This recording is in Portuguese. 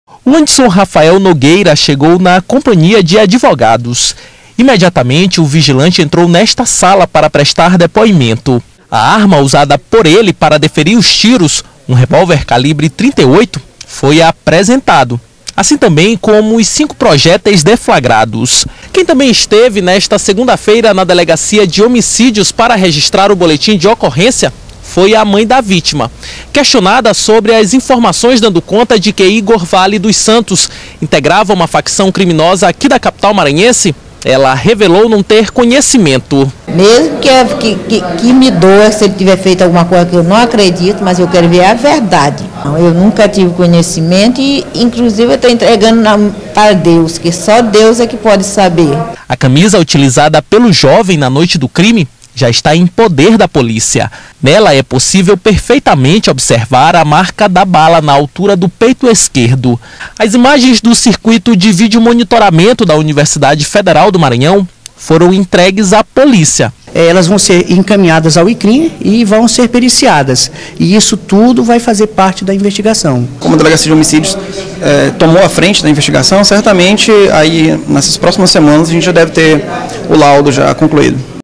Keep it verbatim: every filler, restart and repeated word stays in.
O Anderson Rafael Nogueira chegou na companhia de advogados. Imediatamente, o vigilante entrou nesta sala para prestar depoimento. A arma usada por ele para deferir os tiros, um revólver calibre trinta e oito, foi apresentado. Assim também como os cinco projéteis deflagrados. Quem também esteve nesta segunda-feira na Delegacia de Homicídios para registrar o boletim de ocorrência foi a mãe da vítima. Questionada sobre as informações dando conta de que Igor Vale dos Santos integrava uma facção criminosa aqui da capital maranhense, ela revelou não ter conhecimento. Mesmo que, que, que, que me doa se ele tiver feito alguma coisa que eu não acredito, mas eu quero ver a verdade. Eu nunca tive conhecimento e, inclusive, eu estou entregando na, para Deus, que só Deus é que pode saber. A camisa utilizada pelo jovem na noite do crime já está em poder da polícia. Nela é possível perfeitamente observar a marca da bala na altura do peito esquerdo. As imagens do circuito de vídeo monitoramento da Universidade Federal do Maranhão foram entregues à polícia. Elas vão ser encaminhadas ao ICRIM e vão ser periciadas. E isso tudo vai fazer parte da investigação. Como a Delegacia de Homicídios eh, tomou a frente da investigação, certamente aí nessas próximas semanas a gente já deve ter o laudo já concluído.